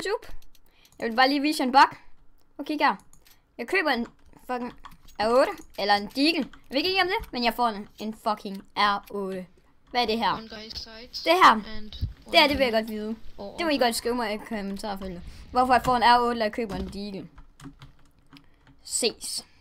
Super. Jeg vil bare lige vise en bug. Okay, her. Jeg køber en fucking R8, eller en Deagle. Jeg ved ikke om det, men jeg får en fucking R8. Hvad er det her? Det her. Det vil jeg godt vide. Det må I godt skrive mig i kommentarfeltet. Hvorfor jeg får en R8, eller jeg køber en Deagle. Ses.